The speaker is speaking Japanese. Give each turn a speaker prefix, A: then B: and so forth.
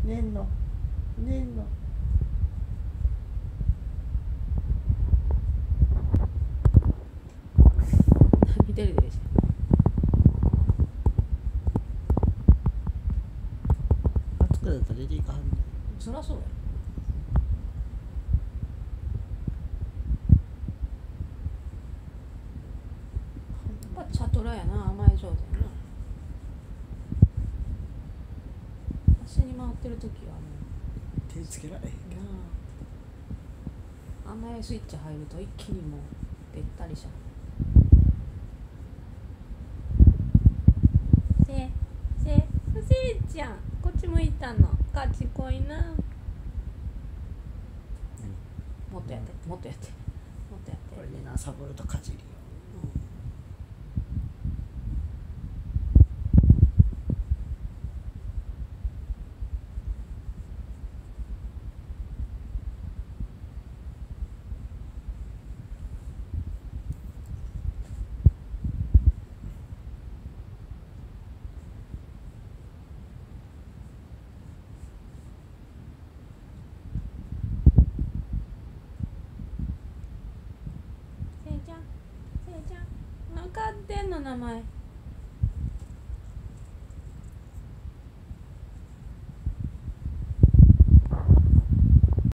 A: 寝んの寝んの。
B: 見てるでしょ。
A: 暑くなったら出ていかはんねん。
B: そりゃそうや。やっぱチャトラやな、甘え上手やな。足に回ってる時はも
A: 手つけられへん
B: う
A: けど。
B: なあ、甘えスイッチ入ると一気にもうべったりしちゃう。せいちゃん、こっち向いたの。賢いな。もっとやって、もっとやって、もっとやって。
A: これでな、サボるとかじりよ。
B: せいちゃん、分かってんの名前。